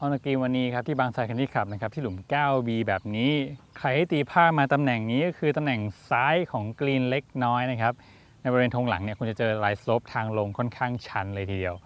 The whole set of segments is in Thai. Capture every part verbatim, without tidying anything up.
ออนกรีนวันนี้ครับที่บางไทรแคนดี้คลับนะครับที่หลุม เก้าบี แบบนี้ใครให้ตีผ้ามาตำแหน่งนี้ก็คือตำแหน่งซ้ายของกรีนเล็กน้อยนะครับในบริเวณธงหลังเนี่ยคุณจะเจอไลน์สโลปทางลงค่อนข้างชันเลยทีเดียว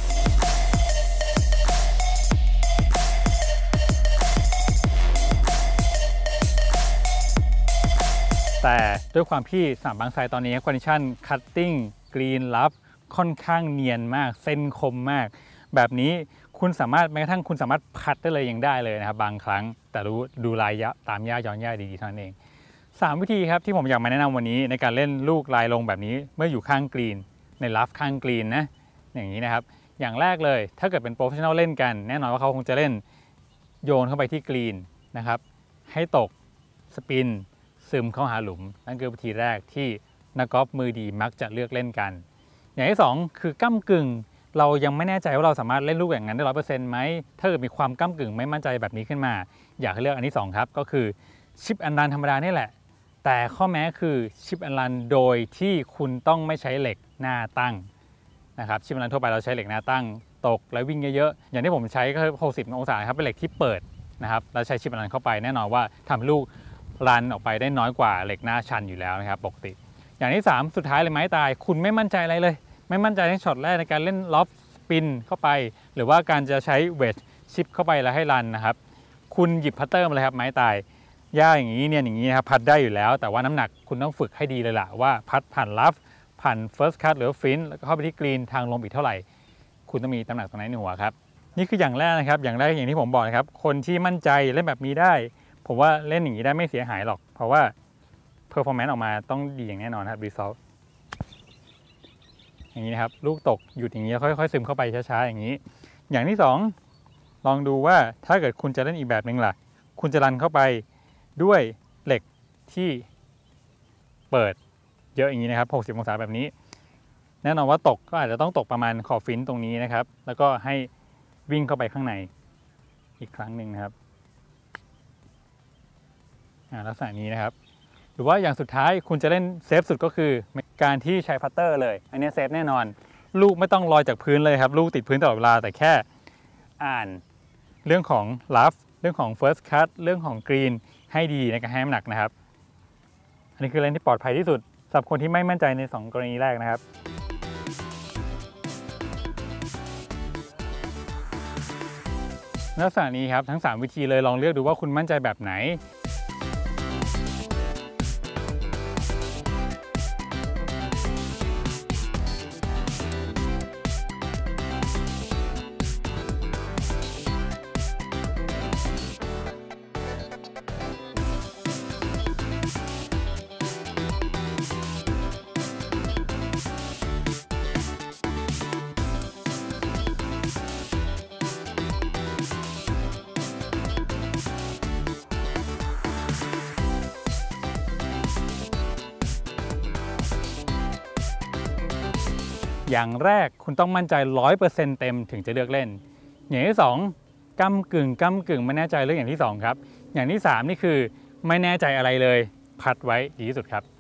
แต่ด้วยความที่สนามบางไทรตอนนี้คอนดิชันคัตติ้งกรีนลับค่อนข้างเนียนมากเส้นคมมากแบบนี้คุณสามารถแม้กระทั่งคุณสามารถพัดได้เลยยังได้เลยนะครับบางครั้งแต่รู้ดูลายยะตามย่าย้อนย่าดีๆเท่านั้นเองสามวิธีครับที่ผมอยากมาแนะนำวันนี้ในการเล่นลูกลายลงแบบนี้เมื่ออยู่ข้างกรีนในลัฟข้างกรีนนะอย่างนี้นะครับอย่างแรกเลยถ้าเกิดเป็นโปรเฟชชั่นอลเล่นกันแน่นอนว่าเขาคงจะเล่นโยนเข้าไปที่กรีนนะครับให้ตกสปินซึมเข้าหาหลุมนั่นคือวิธีแรกที่นักกอล์ฟมือดีมักจะเลือกเล่นกันอย่างที่สองคือก้ำกึ่งเรายังไม่แน่ใจว่าเราสามารถเล่นลูกอย่างนั้นได้ร้อยเปอร์เซ็นต์ไหมถ้าเกิดมีความก้ำกึ่งไม่มั่นใจแบบนี้ขึ้นมาอยากให้เลือกอันที่สองครับก็คือชิปอันรันธรรมดานี่แหละแต่ข้อแม้คือชิปอันรันโดยที่คุณต้องไม่ใช้เหล็กหน้าตั้งนะครับชิปอันรันทั่วไปเราใช้เหล็กหน้าตั้งตกและวิ่งเยอะๆอย่างที่ผมใช้ก็คือหกสิบองศาครับเป็นเหล็กที่เปิดนะครับแล้วใช้ชิปอันรันเข้าไปแน่นอนว่าทำลูกรันออกไปได้น้อยกว่าเหล็กหน้าชันอยู่แล้วนะครับปกติอย่างที่สามสุดท้ายเลยไม้ตายคุณไม่มั่นใจอะไรเลยไม่มั่นใจในช็อตแรกในการเล่นล็อฟสปินเข้าไปหรือว่าการจะใช้เวทชิปเข้าไปแล้วให้รันนะครับคุณหยิบพัตเตอร์มาเลยครับไม้ตายย่าอย่างนี้เนี่ยอย่างนี้นะครับพัดได้อยู่แล้วแต่ว่าน้ำหนักคุณต้องฝึกให้ดีเลยล่ะว่าพัดผ่านลัฟผ่านเฟิร์สคัทหรือฟินแล้วก็เข้าไปที่กรีนทางลมอีกเท่าไหร่คุณต้องมีน้ำหนักตรงนั้นในหัวครับนี่คืออย่างแรกนะครับอย่างแรกอย่างที่ผมบอกนะครับคนที่มั่นใจเล่นแบบนี้ได้ผมว่าเล่นอย่างนี้ได้ไม่เสียหายหรอกเพราะว่าเพอร์ฟอร์แมนซ์ออกมาต้องดีอย่างแน่นอนครับรีซอลอย่างนี้นะครับลูกตกหยุดอย่างนี้แล้วค่อยๆซึมเข้าไปช้าๆอย่างนี้อย่างที่สองลองดูว่าถ้าเกิดคุณจะเล่นอีกแบบหนึ่งล่ะคุณจะรันเข้าไปด้วยเหล็กที่เปิดเยอะอย่างนี้นะครับหกสิบองศาแบบนี้แน่นอนว่าตกก็อาจจะต้องตกประมาณขอบฟินตรงนี้นะครับแล้วก็ให้วิ่งเข้าไปข้างในอีกครั้งหนึ่งนะครับลักษณะนี้นะครับหรือว่าอย่างสุดท้ายคุณจะเล่นเซฟสุดก็คือการที่ใช้พัตเตอร์เลยอันนี้เซฟแน่นอนลูกไม่ต้องลอยจากพื้นเลยครับลูกติดพื้นตลอดเวลาแต่แค่อ่านเรื่องของลัฟเรื่องของ first cut เรื่องของกรีนให้ดีในการให้น้ำหนักนะครับอันนี้คือเล่นที่ปลอดภัยที่สุดสำหรับคนที่ไม่มั่นใจในสองกรณีแรกนะครับลักษณะนี้ครับทั้งสามวิธีเลยลองเลือกดูว่าคุณมั่นใจแบบไหนอย่างแรกคุณต้องมั่นใจ ร้อยเปอร์เซ็นต์ เต็มถึงจะเลือกเล่นอย่างที่สองก้ำกึ่งก้ำกึ่งไม่แน่ใจเรื่องอย่างที่สองครับอย่างที่สามนี่คือไม่แน่ใจอะไรเลยพัดไว้ดีที่สุดครับ